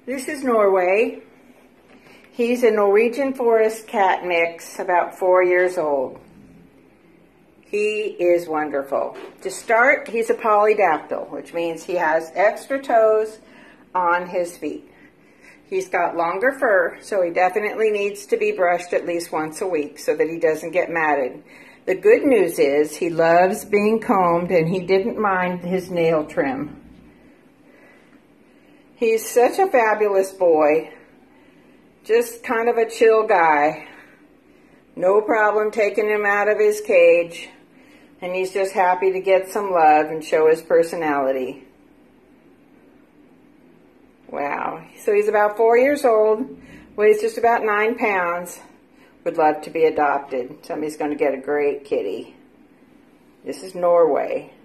This is Norway. He's a Norwegian forest cat mix, about 4 years old. He is wonderful. To start, he's a polydactyl, which means he has extra toes on his feet. He's got longer fur, so he definitely needs to be brushed at least once a week so that he doesn't get matted. The good news is he loves being combed and he didn't mind his nail trim. He's such a fabulous boy, just kind of a chill guy. No problem taking him out of his cage, and he's just happy to get some love and show his personality. Wow, so he's about 4 years old, weighs just about 9 pounds, would love to be adopted. Somebody's going to get a great kitty. This is Norway.